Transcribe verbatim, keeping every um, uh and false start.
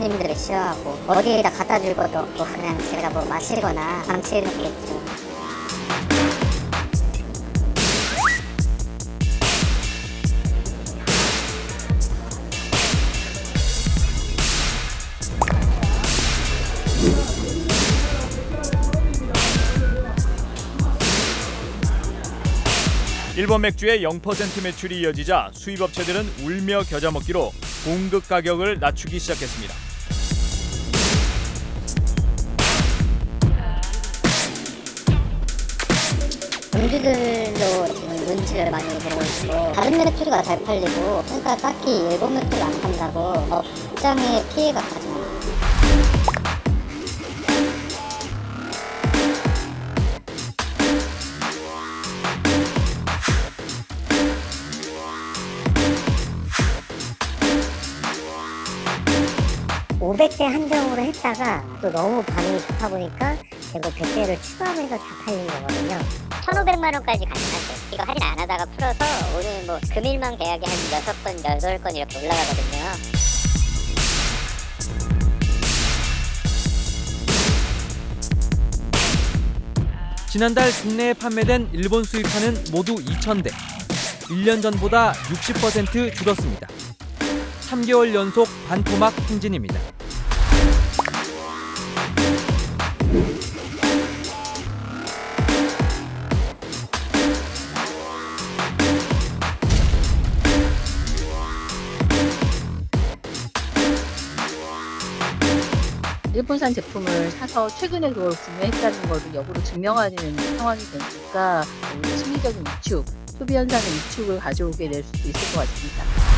손님들이 싫어하고 어디에다 갖다 줄 것도 없고 그냥 제가 뭐 마시거나 방치해 놓겠죠. 일본 맥주의 영 퍼센트 매출이 이어지자 수입업체들은 울며 겨자 먹기로 공급 가격을 낮추기 시작했습니다. 음주들도 지금 눈치를 많이 보고 있고 다른 맥주가 잘 팔리고 그러니까 딱히 일본 맥주를 안 판다고 업장에 피해가 가죠. 오백 대 한정으로 했다가 또 너무 반응이 좋다 보니까 결국 백 대를 추가하면서 다 팔린 거거든요. 천오백만 원까지 가능하죠. 이거 할인 안 하다가 풀어서 오늘 뭐 금일만 계약이 한 여섯 건, 여덟 건 이렇게 올라가거든요. 지난달 국내에 판매된 일본 수입차는 모두 이천 대. 일 년 전보다 육십 퍼센트 줄었습니다. 삼 개월 연속 반토막 행진입니다. 일본산 제품을 사서 최근에 그걸 구매했다는 것을 역으로 증명하는 상황이 되니까 심리적인 위축, 소비 현상의 위축을 가져오게 될 수도 있을 것 같습니다.